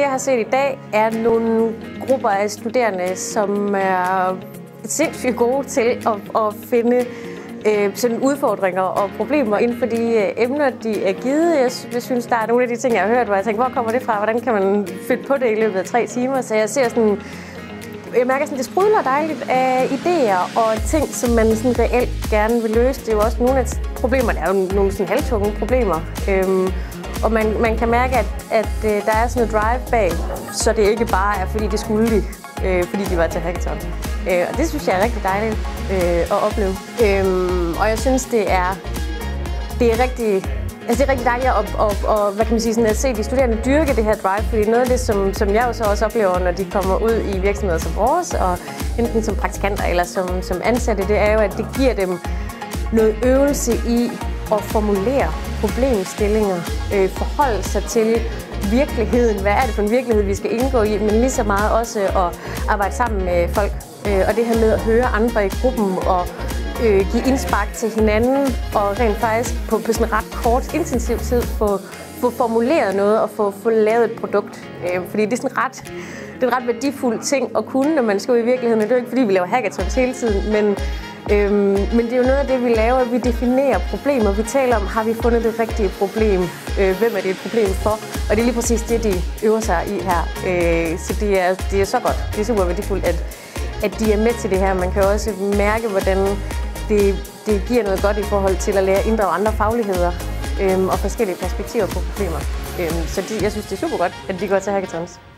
jeg har set i dag, er nogle grupper af studerende, som er sindssygt gode til at finde sådan udfordringer og problemer inden for de emner, de er givet. Jeg synes, der er nogle af de ting, jeg har hørt, hvor jeg tænker, hvor kommer det fra? Hvordan kan man finde på det i løbet af 3 timer? Så jeg ser sådan, jeg mærker sådan, det sprudler dejligt af idéer og ting, som man sådan reelt gerne vil løse. Det er jo også nogle af problemerne, er jo nogle sådan halvtunge problemer. Og man kan mærke, at der er sådan noget drive bag, så det ikke bare er, fordi det skulle de, fordi de var til hackathon. Og det synes jeg er rigtig dejligt at opleve. Og jeg synes, det er rigtig dejligt at hvad kan man sige, sådan at se de studerende dyrke det her drive, fordi noget af det, som jeg jo så også oplever, når de kommer ud i virksomheder som vores, og enten som praktikanter eller som ansatte, det er jo, at det giver dem noget øvelse i at formulere problemstillinger, forholde sig til virkeligheden. Hvad er det for en virkelighed, vi skal indgå i, men lige så meget også at arbejde sammen med folk. Og det her med at høre andre i gruppen og give indspark til hinanden, og rent faktisk på sådan ret kort, intensiv tid få formuleret noget og få lavet et produkt. Fordi det er sådan en ret værdifuld ting at kunne, når man skal ud i virkeligheden. Det er jo ikke, fordi vi laver hackathons hele tiden, men det er jo noget af det, vi laver. Vi definerer problemer. Vi taler om, har vi fundet det rigtige problem? Hvem er det et problem for? Og det er lige præcis det, de øver sig i her. Så det er så godt. Det er super værdifuldt, at de er med til det her. Man kan også mærke, hvordan det giver noget godt i forhold til at lære at inddrage andre fagligheder og forskellige perspektiver på problemer. Så jeg synes, det er super godt, at de går til hackathons.